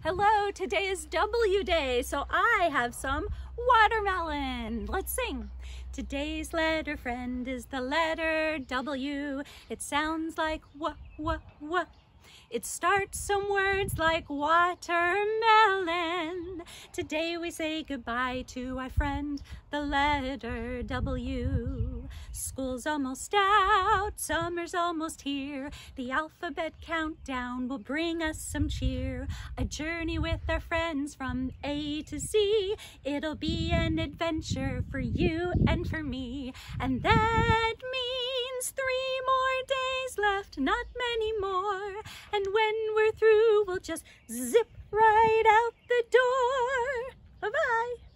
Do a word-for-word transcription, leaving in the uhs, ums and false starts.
Hello, today is W Day, so I have some watermelon. Let's sing. Today's letter friend is the letter W. It sounds like wha, wha, wha. It starts some words like watermelon. Today we say goodbye to our friend, the letter W. School's almost out, summer's almost here. The alphabet countdown will bring us some cheer. A journey with our friends from A to Z. It'll be an adventure for you and for me. And that means three more days left, not many more. And when we're through, we'll just zip right out the door. Bye-bye.